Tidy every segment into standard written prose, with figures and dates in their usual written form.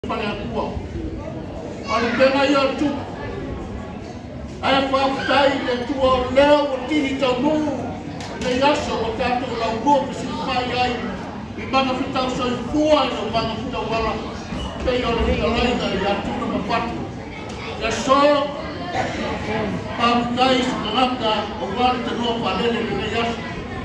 Para a tua. Ora pena ia tu. Ai fa tai le tua leo o tini tau nu. Le yaso o tato la ugo que se fai ai. I mana fitau so i fua i o mana fitau wala. Pei o le laina i atu na mapatu. Le so pa tai ngaka o wala te no pa lele le yaso.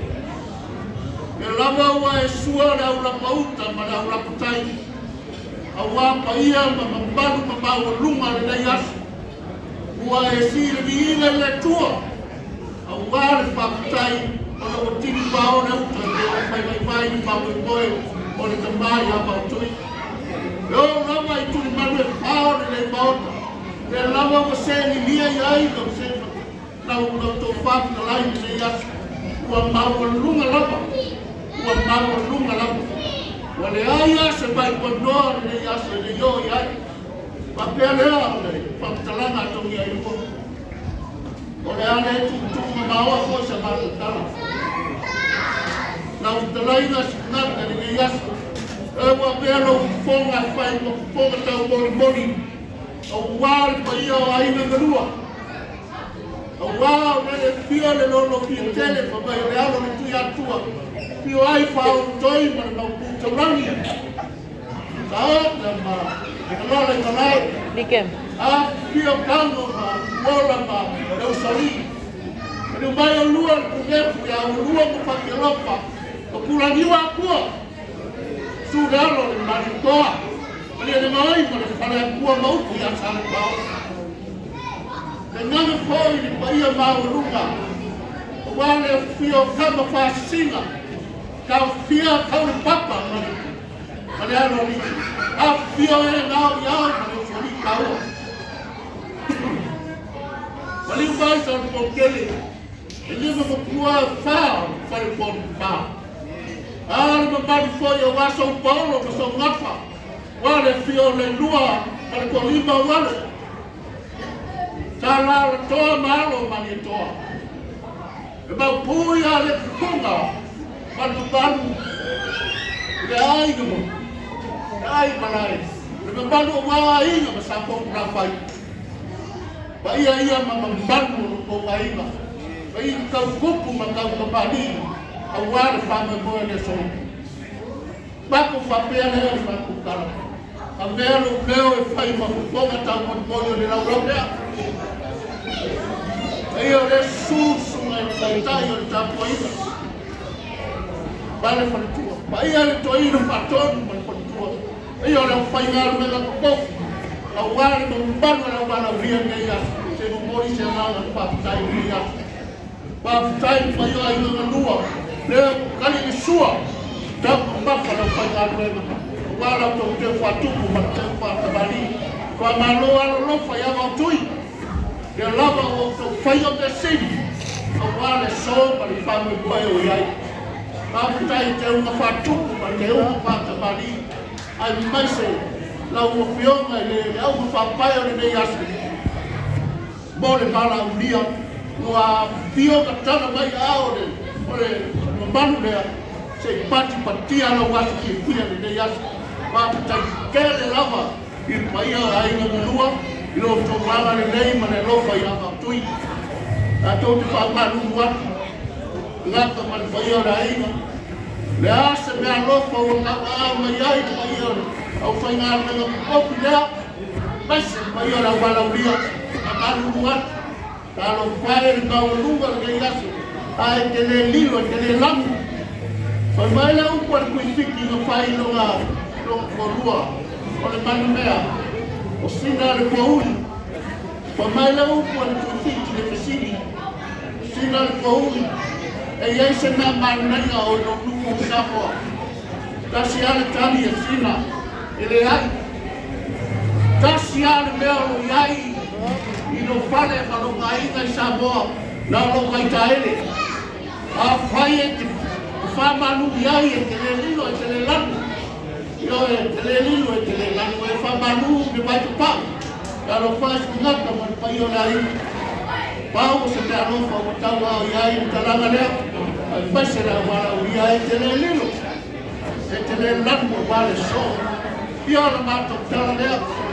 E lava ua e sua le au la pauta ma le au la putai. Awa pa ia ma mambalu ma bawa lunga le nei asu. Ua e si le viile le tua. Awa le pakutai o na o tini pao le uta le o pai mai mai ni pao e koe o le tamai a pao tui. Leo lava i tuli manu e pao le le paota. Le lava o se ni lia i ai ka o se na o na to paku na lai le nei asu. Ua maua lunga lava. Ua maua lunga lava. Wale aya se vai kondoa le yasa le yo ya. Pa pele ale pa talanga to ya yuko. Wale ale tu mawa ko sa ba tala. Na utalaina na le yasa. E wa pelo fonga fai ko fonga ta boli. O wal pa yo ai na galua. O wa le pio le lo tele pa ba le alo le tu ya tua. Pio ai fa o toi ma no Taurania. Taota ma, kalole kalai. Dikem. Pio kango ma, wola ma, eusali. Kani mai o lua kunefu ya o lua kupakilopa. O kulaniwa kua. Sudalo le marikoa. Kani le mai ma le kare kua mauku ya sale pao. Le nane foi ni paia ma o lunga. O wale pio kama fasinga. Kau fia kau le papa mane ano ni a fia e nao yao mane sori kau wali vai sa po kele ele mo kua fa fai pon pa al mo ba foi o waso paulo mo so ngapa wale fia le lua al ko limba wale sala to malo mane to e ba puya le kunga balu le ai no ai malai le balu wa ai no sa ko na pai ba ia ma balu ko ai ba ai ka kupu ma ka bali awar fa me ko le so ba ko fa pe le fa ku ka a velo leo e fai ma ko ka ta mo le la europea ai o le su na tai o ta poina vale para tua. Vai ale toi no paton para tua. E ora fai ngar me la ko. A wale no mbano na bana ria ngai se no mori se na na pa tai ria. Pa tai fa yo ai no lua. Le kali ni sua. Ta pa fa no fai ngar me. Wala to te fa tu ma te fa tabali. Kwa malo alo lo fa ya va tui. Le lava o to fai o te sini. A wale so para fa me boy o yai. Paputai te unga whatuku ma te unga whatamari. Ai maise, la ua whionga le au whapai o nei asu. Mole mala unia, ua whionga tana mai ao le manu lea, se pati patia la wasu ki kuia nei asu. Paputai kele lava, i paia ai na mulua, i lo tō wala le nei ma le lofa i ama tui. A tō te whamanu watu. Ngaka man paia la aina. Le asa me alofa o ka mai ai paia. Au fai ngā mega kopi lea. Maise paia la wala uria. A maru wat. Ta alo whae ni kaua lunga le kei asu. Ai te le lilo, te le lamu. Fai mai la upo ar kui fiki nga whae no ngā korua. O le manu mea. O sina le kua ui. Fai mai la upo ar kui fiki le pesini. Sina le kua ui. E iei se mea marunanga o no nuku sapoa. Tasi ale tani e sina, e le ai. Tasi ale mea o iai, i no whale ma no ngainga i sapoa, na no kai taele. A whai e te whamanu iai e te le lilo e te le lanu. Io e te le lilo e te le lanu e whamanu me mai tu pau. Ka no whai skungata ma pai o la ina. Pau se te alofa o tau au iai o talanga lea. Ai maise la wala o iai te le lilo. E te le lanu o wale so. ia le mātou tala lea.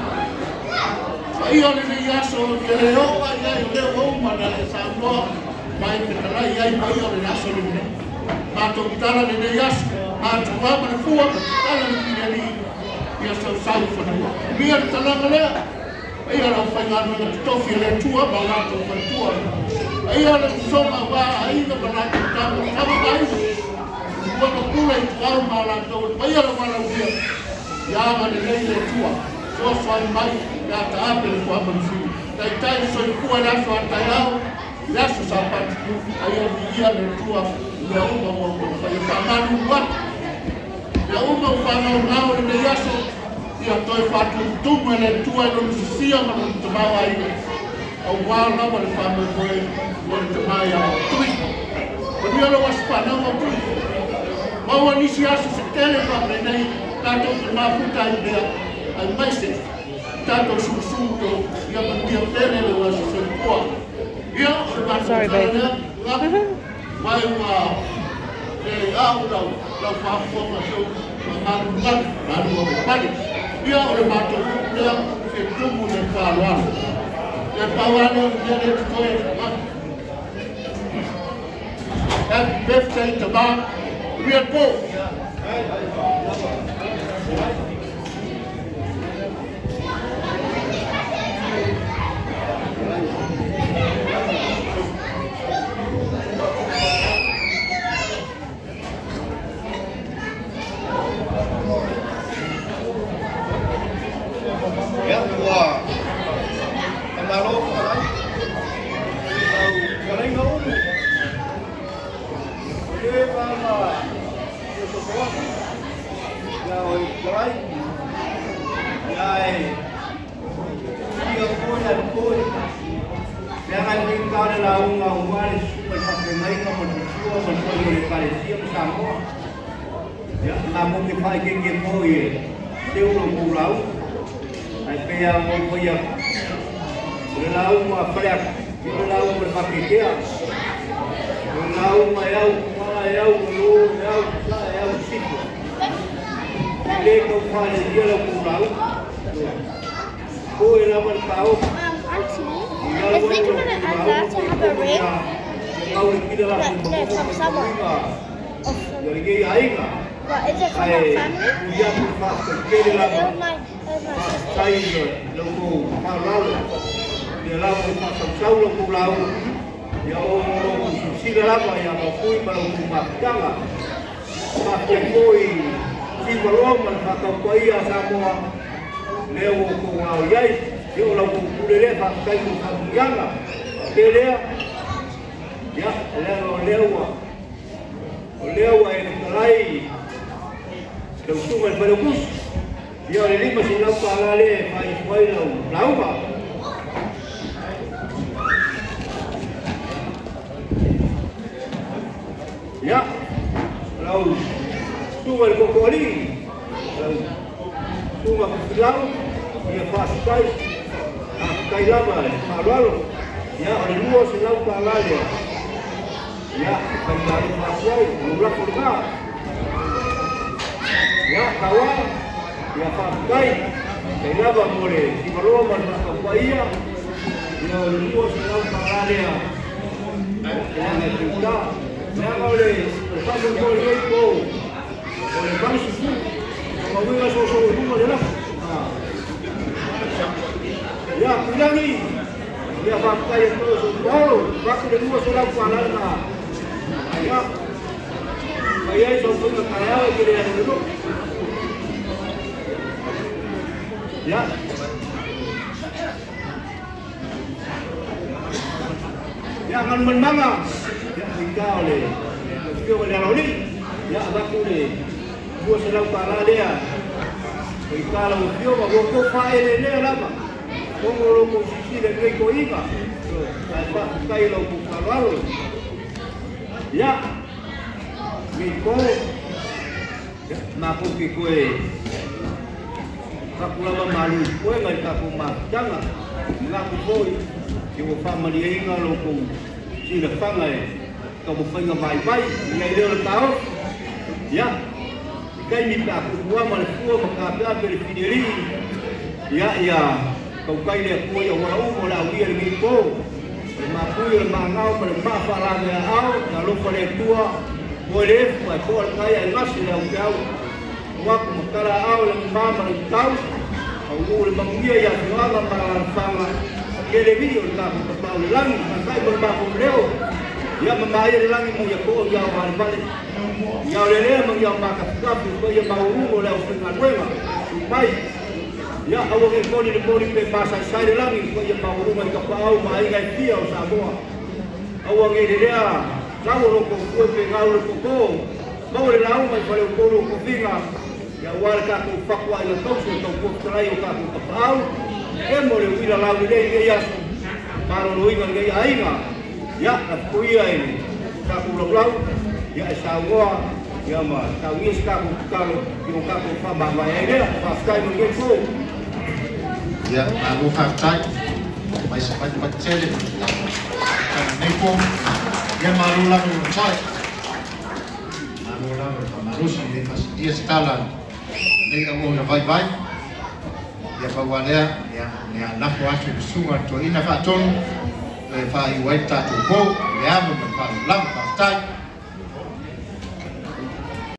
Ia le nei aso ke le oa iai o leo oumana le sanoa mai ke talai iai mai o le aso le nei. Mātou tala le nei aso, mātou wama le fua, tala le kine li ia sau sau whanua. Ia le talanga lea, ia le whaingano le tofi le tua, ma mātou whantua. Ia le songa wā aina ma mātou tama, tama aina. Waka kula i tuau ma mātou, ia le wala uia, ia ma le nei le tua. Soa whai mai, ia ta ape le kua manusi. Tai tai soi kua le aso atai au, le aso sa pati, ia ia le tua, ia uma mo whai whamanu watu. Ia uma whanau ngau le nei aso, ia toi whatu tumu le tua ino nusia ma le tamau aina. Au wāna ma le whanau koe, ma le tamai a tui. Ma ni ala wasu whanau ma tui. Maua nisi aso se tele whamre nei, tātou te mafuta i bea, ai maise, tātou susuto, ia manuia tere le wasu se kua. Ia, o le mātou tālea, mai ua, e au lau whafuanga seu, ma mānu ngani, mānu o me pari. Ia, o le mātou lea, se tumu le whāloana. Le pauane, ia le tukoe, happy birthday to Mark. Real Paul. Jangan menmanga, ya tinggal le, kau berlalu ya aku le, gua sedang parah dia, kalau kau bawa kau file le lama, kau mau posisi dan kau ingat, apa kau lalu parah ya, miko, maku kikue, aku lama malu, kue nggak aku mah, jangan, ngaku koi. Kau family ingat lokong sila pangai kau bukan ngamai-mai ngai dia tahu ya kai ni ka ku wa mal ku ma ka pa per fideli ya kau kai le ku ya wa u la wi ni ko ma ku ya ma ngau ma fa la ya au na lo ko le tua ko le fa ko kai ya ngas le au wa ku ma kara au le ma ma tau au le ma ngia ya wa ma fa ma ke le video ka ku pa le lang ma kai ma ko leo ya ma ya le lang mo ya ko ya wa vale ya le le mo ya ma ka ko ya ma u le au na nueva mai ya awo ke ko ni pe pasa sai le lang ko ya ma u ma ka pa au ma ai ga pia o sa boa awo nge le ya la wo ko ko pe ga o ko ba o le la u ma ko le ko ko finga ya wa ka ko fa ko ai to so ko trai o ka ko pa au e mo le wi la la le ya para lo iba nge ai ga ya ko ia ini ka ko lo lau ya sa wo ya ma ta wi ska ko ka ko ka ko fa ba ba ai le fa ska mo nge ko ya aku faktai mai sempat pecel nei po ya malu la no sai malu la malu si de pas dia skala nei amo na vai ya pawalea ya na ko atu sunga to ina fa ton fa i waita to ko ya mo pa lam faktai